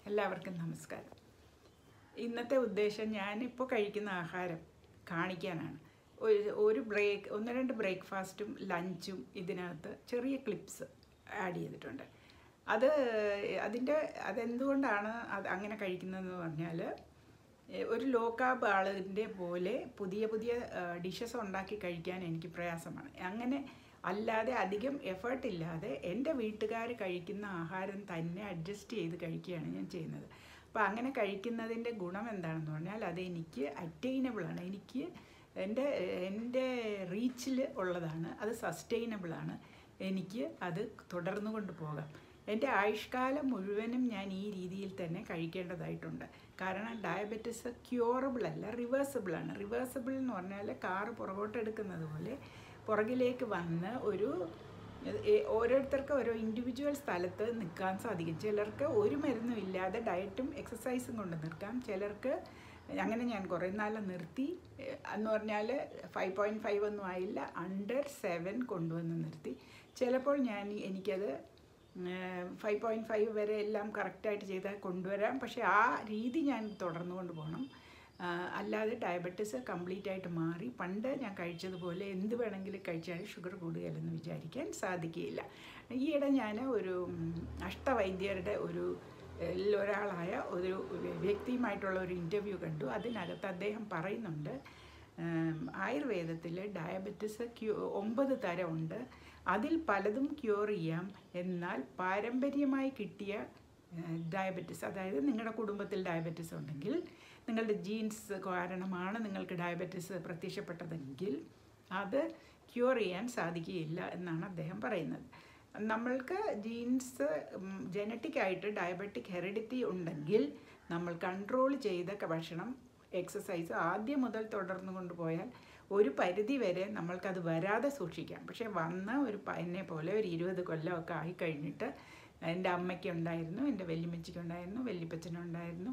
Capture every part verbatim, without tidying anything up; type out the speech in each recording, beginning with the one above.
എല്ലാവർക്കും നമസ്കാരം. ഇന്നത്തെ ഉദ്ദേശം ഞാനിപ്പോൾ കഴിക്കുന്ന ആഹാരം കാണിക്കാനാണ്. ഒരു ഒരു ബ്രേക്ക് ഒന്ന് രണ്ട് ബ്രേക്ക്ഫാസ്റ്റും ലഞ്ചും ഇതിനകത്ത് ചെറിയ ക്ലിപ്സ് ആഡ് ചെയ്തിട്ടുണ്ട്. അത് അതിൻ്റെ അതെന്തുകൊണ്ടാണ് അത് അങ്ങനെ കഴിക്കുന്നതെന്ന് പറഞ്ഞാൽ, ഒരു ലോ കാർബ് ആളിൻ്റെ പോലെ പുതിയ പുതിയ ഡിഷസ് ഉണ്ടാക്കി കഴിക്കാൻ എനിക്ക് പ്രയാസമാണ്. അങ്ങനെ അല്ലാതെ അധികം എഫേർട്ട് ഇല്ലാതെ എൻ്റെ വീട്ടുകാർ കഴിക്കുന്ന ആഹാരം തന്നെ അഡ്ജസ്റ്റ് ചെയ്ത് കഴിക്കുകയാണ് ഞാൻ ചെയ്യുന്നത്. അപ്പോൾ അങ്ങനെ കഴിക്കുന്നതിൻ്റെ ഗുണം എന്താണെന്ന് പറഞ്ഞാൽ, അതെനിക്ക് അറ്റൈനബിളാണ്, എനിക്ക് എൻ്റെ എൻ്റെ റീച്ചിൽ ഉള്ളതാണ്, അത് സസ്റ്റൈനബിളാണ്, എനിക്ക് അത് തുടർന്നു കൊണ്ട് പോകാം. എൻ്റെ ആയുഷ്കാലം മുഴുവനും ഞാൻ ഈ രീതിയിൽ തന്നെ കഴിക്കേണ്ടതായിട്ടുണ്ട്. കാരണം ഡയബറ്റിസ് ക്യൂറബിൾ അല്ല, റിവേഴ്സിബിളാണ്. റിവേഴ്സിബിൾ എന്ന് പറഞ്ഞാൽ കാറ് പുറകോട്ടെടുക്കുന്നത് പോലെ പുറകിലേക്ക് വന്ന് ഒരു ഓരോരുത്തർക്ക് ഓരോ ഇൻഡിവിജ്വൽ സ്ഥലത്ത് നിൽക്കാൻ സാധിക്കും. ചിലർക്ക് ഒരു മരുന്നും ഇല്ലാതെ ഡയറ്റും എക്സസൈസും കൊണ്ട് നിൽക്കാം. ചിലർക്ക് അങ്ങനെ ഞാൻ കുറേ നാൾ നിർത്തി എന്ന് പറഞ്ഞാൽ ഫൈവ് പോയിൻറ്റ് ഫൈവ് ഒന്നും ആയില്ല, അണ്ടർ സെവൻ കൊണ്ടുവന്ന് നിർത്തി. ചിലപ്പോൾ ഞാൻ എനിക്കത് ഫൈവ് പോയിൻറ്റ് ഫൈവ് വരെ എല്ലാം കറക്റ്റായിട്ട് ചെയ്താൽ കൊണ്ടുവരാം. പക്ഷേ ആ രീതി ഞാൻ തുടർന്നു കൊണ്ട് പോകണം. അല്ലാതെ ഡയബറ്റിസ് കംപ്ലീറ്റ് ആയിട്ട് മാറി പണ്ട് ഞാൻ കഴിച്ചതുപോലെ എന്ത് വേണമെങ്കിലും കഴിച്ചാൽ ഷുഗർ കൂടുകയല്ലെന്ന് വിചാരിക്കാൻ സാധിക്കുകയില്ല. ഈയിടെ ഞാൻ ഒരു അഷ്ടവൈദ്യരുടെ ഒരു ഒരാളായ ഒരു വ്യക്തിയുമായിട്ടുള്ള ഒരു ഇൻ്റർവ്യൂ കണ്ടു. അതിനകത്ത് അദ്ദേഹം പറയുന്നുണ്ട്, ആയുർവേദത്തിൽ ഡയബറ്റിസ് ക്യൂ ഒമ്പത് തരമുണ്ട്, അതിൽ പലതും ക്യൂർ ചെയ്യാം. എന്നാൽ പാരമ്പര്യമായി കിട്ടിയ ഡയബറ്റിസ്, അതായത് നിങ്ങളുടെ കുടുംബത്തിൽ ഡയബറ്റിസ് ഉണ്ടെങ്കിൽ, നിങ്ങളുടെ ജീൻസ് കാരണമാണ് നിങ്ങൾക്ക് ഡയബറ്റിസ് പ്രത്യക്ഷപ്പെട്ടതെങ്കിൽ അത് ക്യൂർ ചെയ്യാൻ സാധിക്കുകയില്ല എന്നാണ് അദ്ദേഹം പറയുന്നത്. നമ്മൾക്ക് ജീൻസ് ജനറ്റിക്കായിട്ട് ഡയബറ്റിക് ഹെറിഡിറ്റി ഉണ്ടെങ്കിൽ നമ്മൾ കൺട്രോൾ ചെയ്ത ഭക്ഷണം, എക്സസൈസ് ആദ്യം മുതൽ തുടർന്നു കൊണ്ടുപോയാൽ ഒരു പരിധി വരെ നമ്മൾക്കത് വരാതെ സൂക്ഷിക്കാം. പക്ഷേ വന്ന ഒരു എന്നെ പോലെ ഒരു ഇരുപത് കൊല്ലമൊക്കെ ആയിക്കഴിഞ്ഞിട്ട് എൻ്റെ അമ്മയ്ക്കുണ്ടായിരുന്നു, എൻ്റെ വല്യമ്മച്ചിക്കുണ്ടായിരുന്നു, വല്യപ്പച്ചനുണ്ടായിരുന്നു.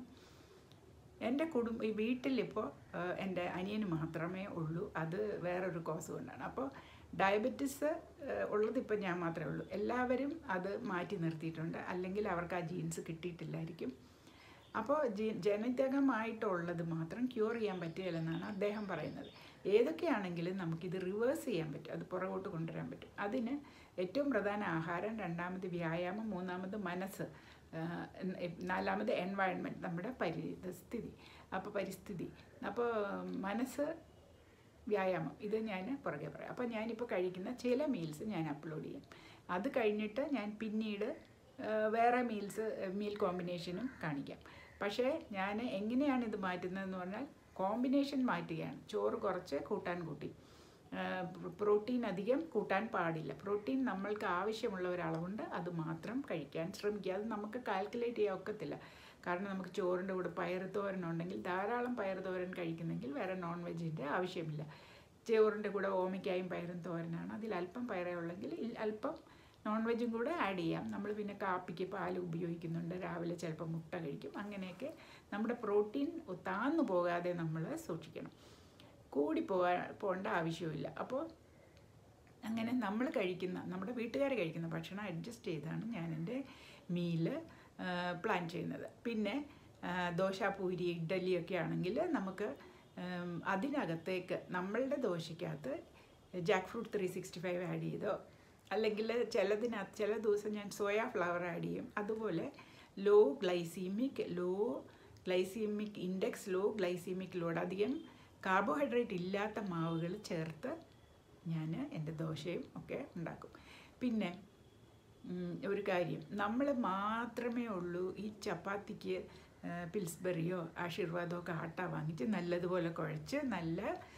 എൻ്റെ കുടുംബ ഈ വീട്ടിലിപ്പോൾ എൻ്റെ അനിയന് മാത്രമേ ഉള്ളൂ. അത് വേറൊരു കോസ് കൊണ്ടാണ്. അപ്പോൾ ഡയബറ്റിസ് ഉള്ളതിപ്പോൾ ഞാൻ മാത്രമേ ഉള്ളൂ. എല്ലാവരും അത് മാറ്റി നിർത്തിയിട്ടുണ്ട്, അല്ലെങ്കിൽ അവർക്ക് ആ ജീൻസ് കിട്ടിയിട്ടില്ലായിരിക്കും. അപ്പോൾ ജി ജനിതകമായിട്ടുള്ളത് മാത്രം ക്യൂർ ചെയ്യാൻ പറ്റുകയില്ലെന്നാണ് അദ്ദേഹം പറയുന്നത്. ഏതൊക്കെയാണെങ്കിലും നമുക്കിത് റിവേഴ്സ് ചെയ്യാൻ പറ്റും, അത് പുറകോട്ട് കൊണ്ടുവരാൻ പറ്റും. അതിന് ഏറ്റവും പ്രധാന ആഹാരം, രണ്ടാമത് വ്യായാമം, മൂന്നാമത് മനസ്സ്, നാലാമത് എൻവയൺമെൻറ്റ്, നമ്മുടെ പരിസ്ഥിതി. അപ്പോൾ പരിസ്ഥിതി അപ്പോൾ മനസ്സ്, വ്യായാമം, ഇത് ഞാൻ പുറകെ പറയാം. അപ്പോൾ ഞാനിപ്പോൾ കഴിക്കുന്ന ചില മീൽസ് ഞാൻ അപ്ലോഡ് ചെയ്യും. അത് കഴിഞ്ഞിട്ട് ഞാൻ പിന്നീട് വേറെ മീൽസ് മീൽ കോമ്പിനേഷനും കാണിക്കാം. പക്ഷേ ഞാൻ എങ്ങനെയാണ് ഇത് മാറ്റുന്നതെന്ന് പറഞ്ഞാൽ, കോമ്പിനേഷൻ മാറ്റുകയാണ്. ചോറ് കുറച്ച് കൂട്ടാൻ കൂട്ടി, പ്രോട്ടീൻ അധികം കൂട്ടാൻ പാടില്ല. പ്രോട്ടീൻ നമ്മൾക്ക് ആവശ്യമുള്ള ഒരളവുണ്ട്, അത് മാത്രം കഴിക്കാൻ ശ്രമിക്കുക. അത് നമുക്ക് കാൽക്കുലേറ്റ് ചെയ്യാൻ ഒക്കത്തില്ല. കാരണം നമുക്ക് ചോറിൻ്റെ കൂടെ പയർ തോരൻ ഉണ്ടെങ്കിൽ ധാരാളം പയർ തോരൻ കഴിക്കുന്നെങ്കിൽ വേറെ നോൺ വെജിൻ്റെ ആവശ്യമില്ല. ചോറിൻ്റെ കൂടെ ഓമയ്ക്കായും പയറും തോരനാണ്, അതിൽ അല്പം പയറേ ഉള്ളെങ്കിൽ അല്പം നോൺ വെജും കൂടെ ആഡ് ചെയ്യാം. നമ്മൾ പിന്നെ കാപ്പിക്ക് പാൽ ഉപയോഗിക്കുന്നുണ്ട്, രാവിലെ ചിലപ്പോൾ മുട്ട കഴിക്കും. അങ്ങനെയൊക്കെ നമ്മുടെ പ്രോട്ടീൻ താന്നു പോകാതെ നമ്മൾ സൂക്ഷിക്കണം. കൂടി പോകാൻ പോകേണ്ട ആവശ്യമില്ല. അപ്പോൾ അങ്ങനെ നമ്മൾ കഴിക്കുന്ന, നമ്മുടെ വീട്ടുകാർ കഴിക്കുന്ന ഭക്ഷണം അഡ്ജസ്റ്റ് ചെയ്താണ് ഞാൻ എൻ്റെ മീല് പ്ലാൻ ചെയ്യുന്നത്. പിന്നെ ദോശ, പൂരി, ഇഡ്ഡലിയൊക്കെ ആണെങ്കിൽ നമുക്ക് അതിനകത്തേക്ക് നമ്മളുടെ ദോശയ്ക്കകത്ത് jackfruit three sixty five add ചെയ്തോ, അല്ലെങ്കിൽ ചിലതിനകത്ത് ചില ദിവസം ഞാൻ സോയാ ഫ്ലവർ ആഡ് ചെയ്യും. അതുപോലെ low glycemic low glycemic index low glycemic load, അധികം കാർബോഹൈഡ്രേറ്റ് ഇല്ലാത്ത മാവുകൾ ചേർത്ത് ഞാൻ എൻ്റെ ദോശയും ഒക്കെ ഉണ്ടാക്കും. പിന്നെ ഒരു കാര്യം, നമ്മൾ മാത്രമേ ഉള്ളൂ ഈ ചപ്പാത്തിക്ക് പിൽസ്ബറിയോ ആശീർവാദമോ ഒക്കെ ആട്ട വാങ്ങിച്ച് നല്ലതുപോലെ കുഴച്ച് നല്ല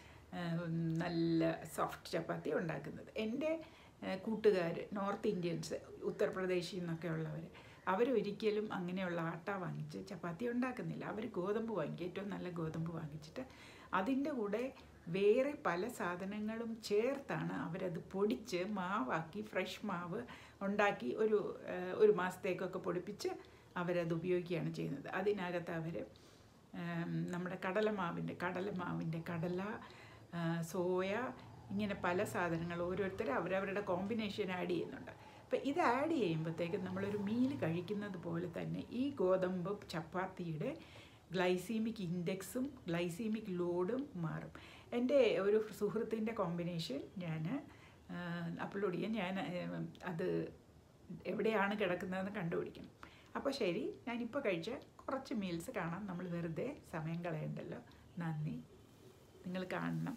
നല്ല സോഫ്റ്റ് ചപ്പാത്തി ഉണ്ടാക്കുന്നത്. എൻ്റെ കൂട്ടുകാർ നോർത്ത് ഇന്ത്യൻസ്, ഉത്തർപ്രദേശിൽ നിന്നൊക്കെ ഉള്ളവർ, അവരൊരിക്കലും അങ്ങനെയുള്ള ആട്ട വാങ്ങിച്ച് ചപ്പാത്തി ഉണ്ടാക്കുന്നില്ല. അവർ ഗോതമ്പ് വാങ്ങിക്കും, ഏറ്റവും നല്ല ഗോതമ്പ് വാങ്ങിച്ചിട്ട് അതിൻ്റെ കൂടെ വേറെ പല സാധനങ്ങളും ചേർത്താണ് അവരത് പൊടിച്ച് മാവാക്കി, ഫ്രഷ് മാവ് ഉണ്ടാക്കി ഒരു ഒരു മാസത്തേക്കൊക്കെ പൊടിപ്പിച്ച് അവരത് ഉപയോഗിക്കുകയാണ് ചെയ്യുന്നത്. അതിനകത്ത് അവർ നമ്മുടെ കടലമാവിൻ്റെ കടലമാവിൻ്റെ കടല, സോയ, ഇങ്ങനെ പല സാധനങ്ങൾ ഓരോരുത്തർ അവരവരുടെ കോമ്പിനേഷൻ ആഡ് ചെയ്യുന്നുണ്ട്. അപ്പോൾ ഇത് ആഡ് ചെയ്യുമ്പോഴത്തേക്കും നമ്മളൊരു മീൽ കഴിക്കുന്നത് പോലെ തന്നെ ഈ ഗോതമ്പ് ചപ്പാത്തിയുടെ ഗ്ലൈസീമിക് ഇൻഡെക്സും ഗ്ലൈസീമിക് ലോഡും മാറും. എൻ്റെ ഒരു സുഹൃത്തിൻ്റെ കോമ്പിനേഷൻ ഞാൻ അപ്ലോഡ് ചെയ്യാൻ ഞാൻ അത് എവിടെയാണ് കിടക്കുന്നതെന്ന് കണ്ടുപിടിക്കണം. അപ്പോൾ ശരി, ഞാനിപ്പോൾ കഴിച്ച കുറച്ച് മീൽസ് കാണാം. നമ്മൾ വെറുതെ സമയം കളയണ്ടല്ലോ. നന്ദി. നിങ്ങൾ കാണണം.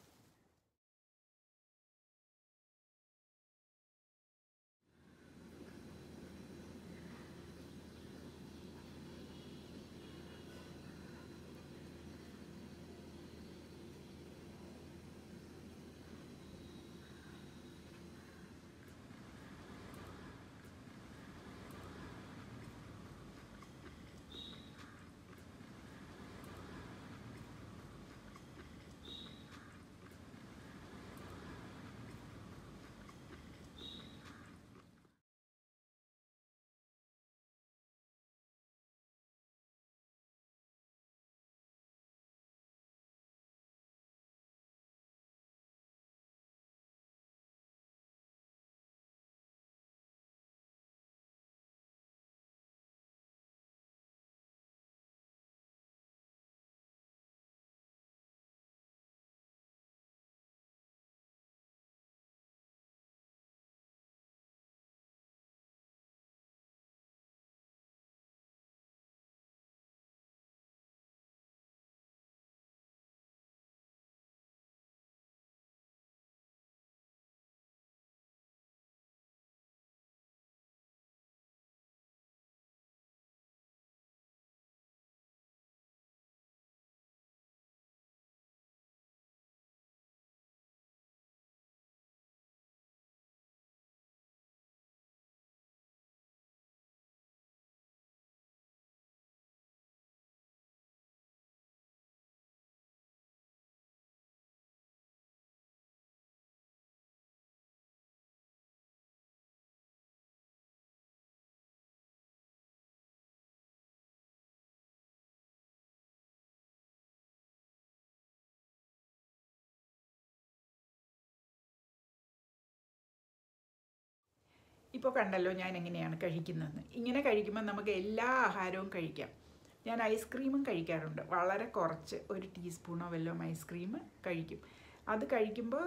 ഇപ്പോൾ കണ്ടല്ലോ ഞാൻ എങ്ങനെയാണ് കഴിക്കുന്നതെന്ന്. ഇങ്ങനെ കഴിക്കുമ്പോൾ നമുക്ക് എല്ലാ ആഹാരവും കഴിക്കാം. ഞാൻ ഐസ്ക്രീമും കഴിക്കാറുണ്ട്. വളരെ കുറച്ച് ഒരു ടീസ്പൂണോ വല്ലതും ഐസ്ക്രീം കഴിക്കും. അത് കഴിക്കുമ്പോൾ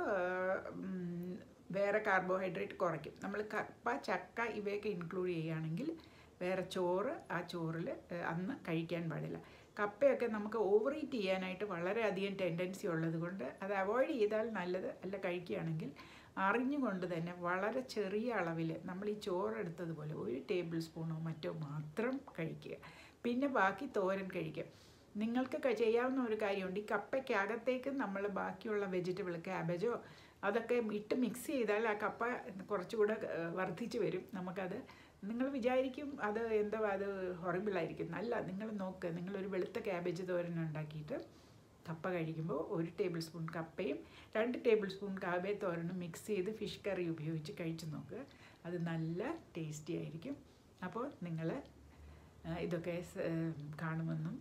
വേറെ കാർബോഹൈഡ്രേറ്റ് കുറയ്ക്കും. നമ്മൾ കപ്പ, ചക്ക ഇവയൊക്കെ ഇൻക്ലൂഡ് ചെയ്യുകയാണെങ്കിൽ വേറെ ചോറ് ആ ചോറിൽ അന്ന് കഴിക്കാൻ പാടില്ല. കപ്പയൊക്കെ നമുക്ക് ഓവർ ഈറ്റ് ചെയ്യാനായിട്ട് വളരെയധികം ടെൻഡൻസി ഉള്ളത് കൊണ്ട് അത് അവോയ്ഡ് ചെയ്താൽ നല്ലത്. അല്ല കഴിക്കുകയാണെങ്കിൽ അറിഞ്ഞുകൊണ്ട് തന്നെ വളരെ ചെറിയ അളവിൽ നമ്മൾ ഈ ചോറെടുത്തതുപോലെ ഒരു ടേബിൾ സ്പൂണോ മറ്റോ മാത്രം കഴിക്കുക. പിന്നെ ബാക്കി തോരൻ കഴിക്കുക. നിങ്ങൾക്ക് ചെയ്യാവുന്ന ഒരു കാര്യമുണ്ട്. ഈ കപ്പയ്ക്കകത്തേക്ക് നമ്മൾ ബാക്കിയുള്ള വെജിറ്റബിൾ, ക്യാബേജോ അതൊക്കെ ഇട്ട് മിക്സ് ചെയ്താൽ ആ കപ്പ കുറച്ചുകൂടെ വർദ്ധിച്ച് വരും. നമുക്കത് നിങ്ങൾ വിചാരിക്കും അത് എന്താ അത് ഹൊറിബിളായിരിക്കും. അല്ല, നിങ്ങൾ നോക്കുക. നിങ്ങളൊരു വെളുത്ത ക്യാബേജ് തോരൻ ഉണ്ടാക്കിയിട്ട് കപ്പ കഴിക്കുമ്പോൾ ഒരു ടേബിൾ സ്പൂൺ കപ്പയും രണ്ട് ടേബിൾ സ്പൂൺ കാബേജ് തോരനും മിക്സ് ചെയ്ത് ഫിഷ് കറി ഉപയോഗിച്ച് കഴിച്ച് നോക്കുക. അത് നല്ല ടേസ്റ്റി ആയിരിക്കും. അപ്പോൾ നിങ്ങൾ ഇതൊക്കെ കാണുമെന്നും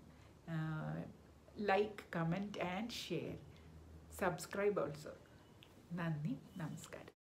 like, comment and share, subscribe also. നന്ദി, നമസ്കാരം.